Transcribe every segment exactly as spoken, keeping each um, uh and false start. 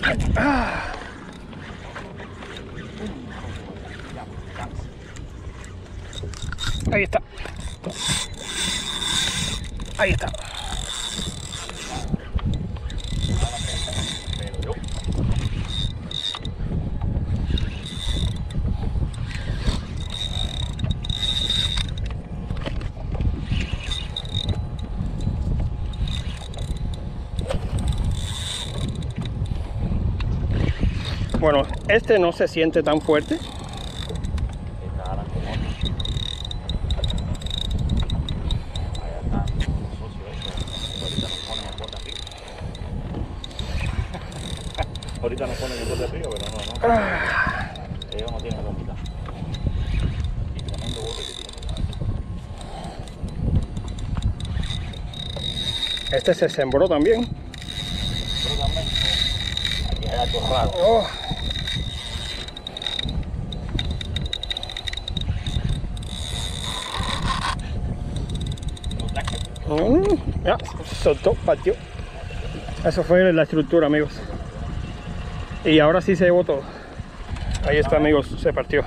Ah. Ahí está. Ahí está. Bueno, este no se siente tan fuerte. Ahorita nos ponen el bote arriba, pero no, no. Ah. Ellos no tienen bombita. Y tremendo bote que tiene. Este se sembró también. Sembró también. Aquí hay algo raro. Oh. Mm, ya, soltó, partió. Eso fue la estructura, amigos. Y ahora sí se llevó todo. Ahí está, amigos, se partió.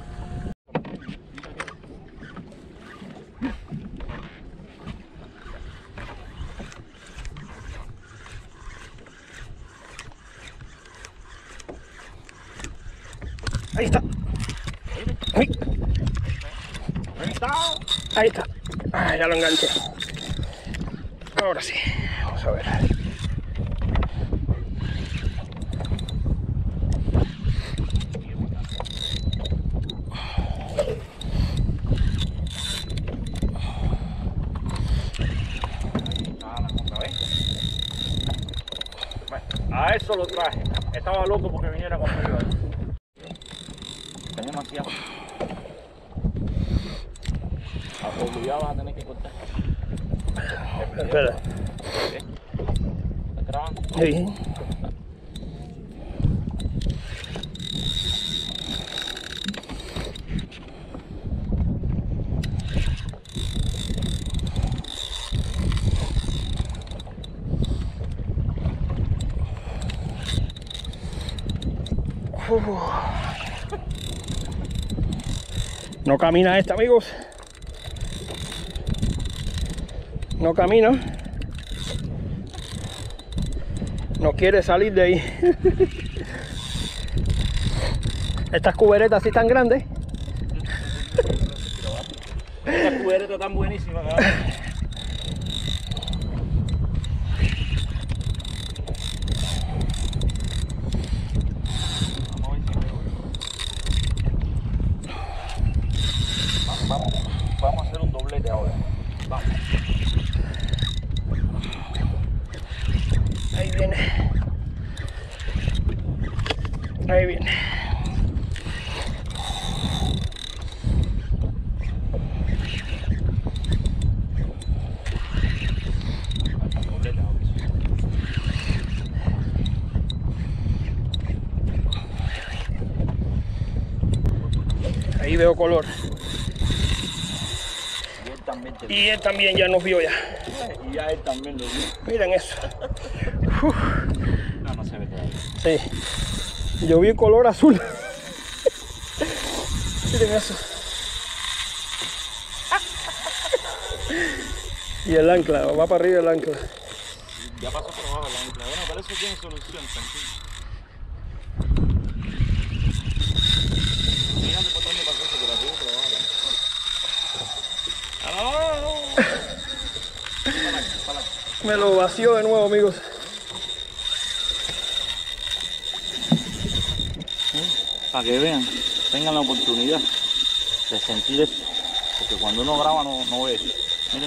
Ahí está. Ahí, Ahí está. Ahí está. Ah, ya lo enganché. Ahora sí. Vamos a ver. A eso lo traje. Estaba loco porque viniera conmigo. Tenía demasiado. Obligado vas a tener que cortar. Espera. ¿Estás grabando? Sí. Uh. No camina esta, amigos. No camina. No quiere salir de ahí. Estas cuberetas así tan grandes. Esta cubereta tan buenísima, ¿verdad? Vamos, vamos a hacer un doblete ahora. Vamos. Ahí viene. Ahí viene. Ahí veo color. Y él también te... Y él también ya nos vio ya. Y ya él también lo vio. Miren eso. Uf. No, no se ve todavía. Sí. Yo vi color azul. Miren eso. Y el ancla, va para arriba el ancla. Ya pasó por abajo el ancla. Bueno, pero eso tiene solución, tranquilo. Fíjate por dónde pasó eso, por arriba por abajo. ¡Ah, no, no, no! Para aquí, para aquí. Me lo vació de nuevo, amigos. Para que vean, tengan la oportunidad de sentir eso, porque cuando uno graba no, no ve eso. Miren,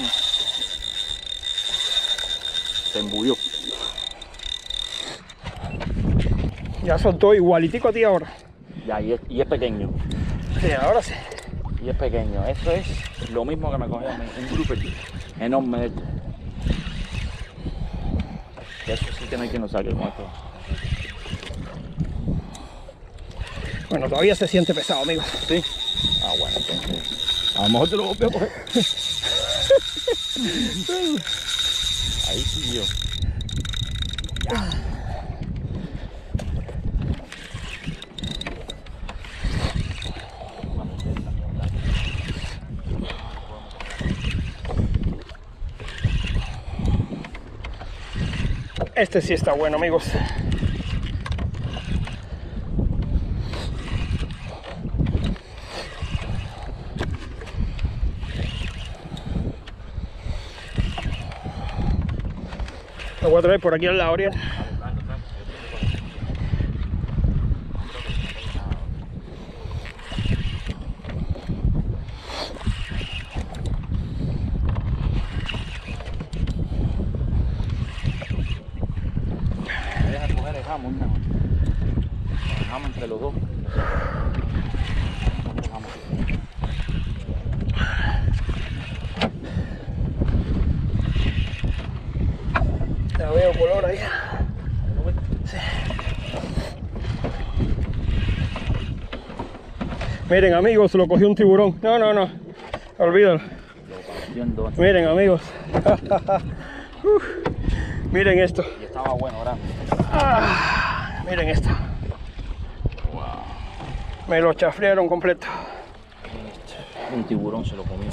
se embulló. Ya soltó igualitico a ti ahora. Ya, y es, y es pequeño. Sí, ahora sí. Y es pequeño. Eso es lo mismo que me cogió a mí, un grouper enorme de esto. Eso sí que no hay quien lo saque con esto. Bueno, todavía se siente pesado, amigos. Sí. Ah, bueno, entonces. A lo mejor te lo volví a coger. Ahí sí yo. Ya. Este sí está bueno, amigos. Lo voy a traer por aquí al lado, Ariel. Deja coger el jamón, ¿no? El jamón entre los dos. Ya veo color ahí. Sí. Miren, amigos, lo cogió un tiburón. No, no, no. Olvídalo. Miren, amigos. Uf. Miren esto. Y estaba bueno, grande. Ah, miren esto. Wow. Me lo chaflearon completo. Un tiburón se lo comió.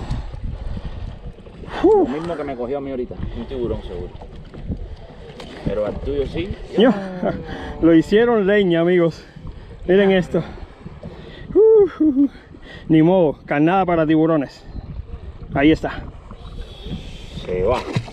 Uh. Lo mismo que me cogió a mí ahorita. Un tiburón seguro. Pero al tuyo sí. Yo, lo hicieron leña, amigos. Miren esto. Uh, uh, uh. Ni modo, carnada para tiburones. Ahí está. Se va.